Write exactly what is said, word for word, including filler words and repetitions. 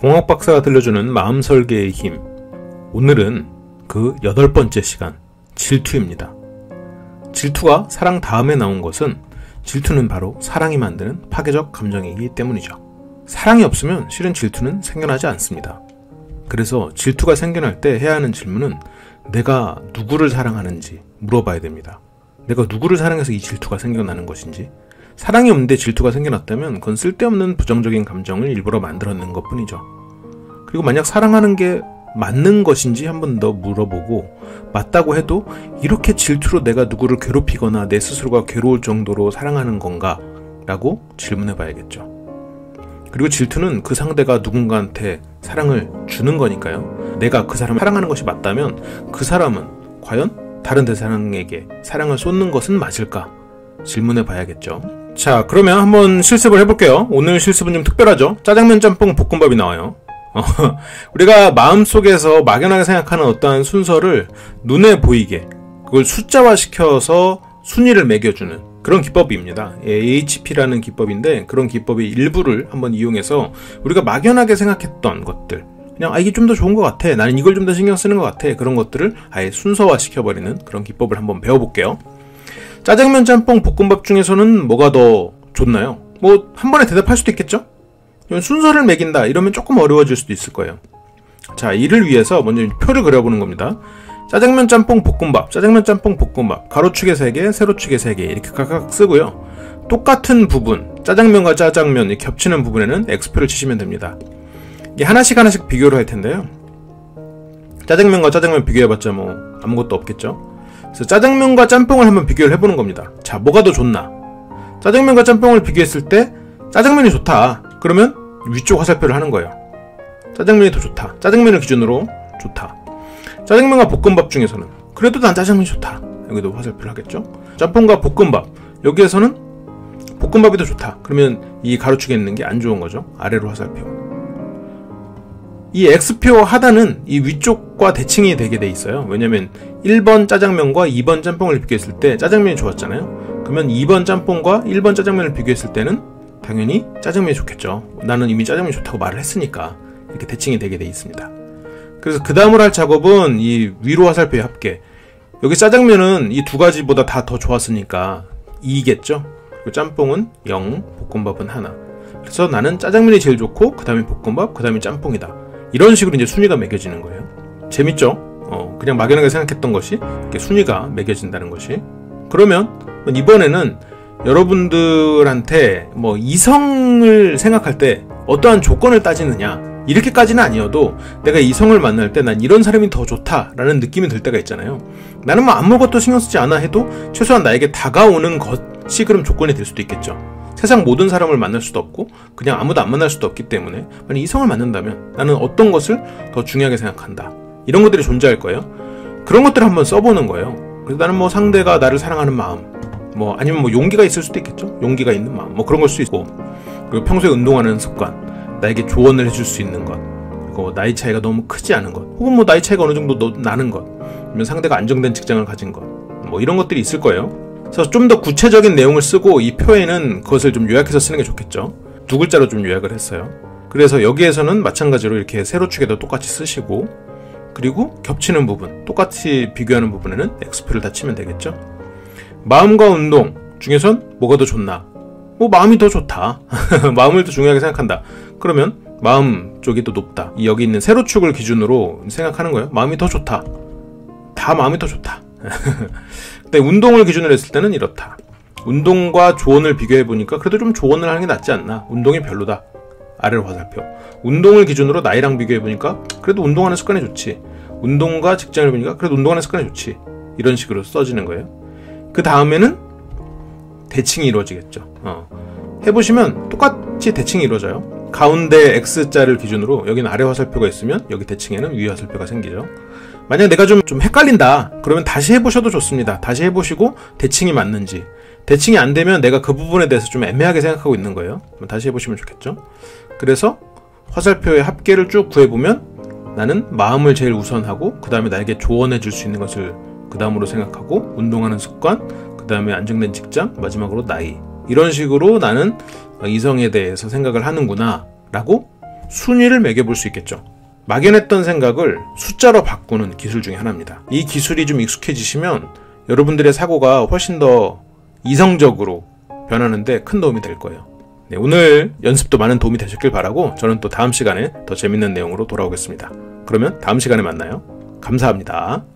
공학 박사가 들려주는 마음 설계의 힘. 오늘은 그 여덟 번째 시간, 질투입니다. 질투가 사랑 다음에 나온 것은 질투는 바로 사랑이 만드는 파괴적 감정이기 때문이죠. 사랑이 없으면 실은 질투는 생겨나지 않습니다. 그래서 질투가 생겨날 때 해야 하는 질문은 내가 누구를 사랑하는지 물어봐야 됩니다. 내가 누구를 사랑해서 이 질투가 생겨나는 것인지. 사랑이 없는데 질투가 생겨났다면 그건 쓸데없는 부정적인 감정을 일부러 만들어낸 것 뿐이죠. 그리고 만약 사랑하는 게 맞는 것인지 한 번 더 물어보고, 맞다고 해도 이렇게 질투로 내가 누구를 괴롭히거나 내 스스로가 괴로울 정도로 사랑하는 건가? 라고 질문해 봐야겠죠. 그리고 질투는 그 상대가 누군가한테 사랑을 주는 거니까요. 내가 그 사람을 사랑하는 것이 맞다면 그 사람은 과연 다른 대상에게 사랑을 쏟는 것은 맞을까? 질문해 봐야겠죠. 자, 그러면 한번 실습을 해볼게요. 오늘 실습은 좀 특별하죠. 짜장면, 짬뽕, 볶음밥이 나와요. 우리가 마음속에서 막연하게 생각하는 어떠한 순서를 눈에 보이게, 그걸 숫자화 시켜서 순위를 매겨주는 그런 기법입니다. 에이에이치피라는 기법인데, 그런 기법의 일부를 한번 이용해서 우리가 막연하게 생각했던 것들, 그냥 아 이게 좀 더 좋은 것 같아, 나는 이걸 좀 더 신경 쓰는 것 같아, 그런 것들을 아예 순서화 시켜버리는 그런 기법을 한번 배워볼게요. 짜장면, 짬뽕, 볶음밥 중에서는 뭐가 더 좋나요? 뭐 한 번에 대답할 수도 있겠죠? 순서를 매긴다 이러면 조금 어려워질 수도 있을 거예요. 자, 이를 위해서 먼저 표를 그려보는 겁니다. 짜장면, 짬뽕, 볶음밥, 짜장면, 짬뽕, 볶음밥, 가로축에 세 개, 세로축에 세 개 이렇게 각각 쓰고요. 똑같은 부분, 짜장면과 짜장면이 겹치는 부분에는 X표를 치시면 됩니다. 이게 하나씩 하나씩 비교를 할 텐데요. 짜장면과 짜장면 비교해봤자 뭐 아무것도 없겠죠. 그래서 짜장면과 짬뽕을 한번 비교를 해보는 겁니다. 자, 뭐가 더 좋나? 짜장면과 짬뽕을 비교했을 때 짜장면이 좋다. 그러면 위쪽 화살표를 하는 거예요. 짜장면이 더 좋다. 짜장면을 기준으로 좋다. 짜장면과 볶음밥 중에서는 그래도 난 짜장면이 좋다. 여기도 화살표를 하겠죠. 짬뽕과 볶음밥, 여기에서는 볶음밥이 더 좋다. 그러면 이 가로축에 있는 게 안 좋은 거죠. 아래로 화살표. 이 X표 하단은 이 위쪽과 대칭이 되게 돼 있어요. 왜냐면 일 번 짜장면과 이 번 짬뽕을 비교했을 때 짜장면이 좋았잖아요. 그러면 이 번 짬뽕과 일 번 짜장면을 비교했을 때는 당연히 짜장면이 좋겠죠. 나는 이미 짜장면이 좋다고 말을 했으니까. 이렇게 대칭이 되게 돼 있습니다. 그래서 그 다음으로 할 작업은 이 위로 화살표의 합계. 여기 짜장면은 이 두 가지보다 다 더 좋았으니까 이겠죠. 그리고 짬뽕은 영, 볶음밥은 하나. 그래서 나는 짜장면이 제일 좋고 그 다음에 볶음밥, 그 다음에 짬뽕이다. 이런 식으로 이제 순위가 매겨지는 거예요. 재밌죠? 어, 그냥 막연하게 생각했던 것이 이렇게 순위가 매겨진다는 것이. 그러면 이번에는 여러분들한테 뭐 이성을 생각할 때 어떠한 조건을 따지느냐, 이렇게까지는 아니어도 내가 이성을 만날 때 난 이런 사람이 더 좋다라는 느낌이 들 때가 있잖아요. 나는 뭐 아무것도 신경 쓰지 않아 해도 최소한 나에게 다가오는 것이 그럼 조건이 될 수도 있겠죠. 세상 모든 사람을 만날 수도 없고 그냥 아무도 안 만날 수도 없기 때문에 만약 이성을 만난다면 나는 어떤 것을 더 중요하게 생각한다, 이런 것들이 존재할 거예요. 그런 것들을 한번 써보는 거예요. 그래서 나는 뭐 상대가 나를 사랑하는 마음, 뭐 아니면 뭐 용기가 있을 수도 있겠죠. 용기가 있는 마음, 뭐 그런 걸 수도 있고, 그리고 평소에 운동하는 습관, 나에게 조언을 해줄 수 있는 것, 그리고 나이 차이가 너무 크지 않은 것, 혹은 뭐 나이 차이가 어느 정도 나는 것, 아니면 상대가 안정된 직장을 가진 것, 뭐 이런 것들이 있을 거예요. 그래서 좀 더 구체적인 내용을 쓰고 이 표에는 그것을 좀 요약해서 쓰는 게 좋겠죠. 두 글자로 좀 요약을 했어요. 그래서 여기에서는 마찬가지로 이렇게 세로축에도 똑같이 쓰시고, 그리고 겹치는 부분, 똑같이 비교하는 부분에는 X표를 다 치면 되겠죠. 마음과 운동 중에선 뭐가 더 좋나? 뭐 마음이 더 좋다. 마음을 더 중요하게 생각한다. 그러면 마음 쪽이 더 높다. 여기 있는 세로축을 기준으로 생각하는 거예요. 마음이 더 좋다. 다 마음이 더 좋다. 근데 운동을 기준으로 했을 때는 이렇다. 운동과 조언을 비교해보니까 그래도 좀 조언을 하는 게 낫지 않나. 운동이 별로다. 아래로 화살표. 운동을 기준으로 나이랑 비교해보니까 그래도 운동하는 습관이 좋지. 운동과 직장을 보니까 그래도 운동하는 습관이 좋지. 이런 식으로 써지는 거예요. 그 다음에는 대칭이 이루어지겠죠. 어. 해보시면 똑같이 대칭이 이루어져요. 가운데 X자를 기준으로 여기는 아래 화살표가 있으면 여기 대칭에는 위 화살표가 생기죠. 만약 내가 좀, 좀 헷갈린다 그러면 다시 해보셔도 좋습니다. 다시 해보시고 대칭이 맞는지, 대칭이 안 되면 내가 그 부분에 대해서 좀 애매하게 생각하고 있는 거예요. 다시 해보시면 좋겠죠. 그래서 화살표의 합계를 쭉 구해보면 나는 마음을 제일 우선하고 그 다음에 나에게 조언해 줄 수 있는 것을 그 다음으로 생각하고, 운동하는 습관, 그 다음에 안정된 직장, 마지막으로 나이, 이런 식으로 나는 이성에 대해서 생각을 하는구나 라고 순위를 매겨볼 수 있겠죠. 막연했던 생각을 숫자로 바꾸는 기술 중에 하나입니다. 이 기술이 좀 익숙해지시면 여러분들의 사고가 훨씬 더 이성적으로 변하는데 큰 도움이 될 거예요. 네, 오늘 연습도 많은 도움이 되셨길 바라고 저는 또 다음 시간에 더 재밌는 내용으로 돌아오겠습니다. 그러면 다음 시간에 만나요. 감사합니다.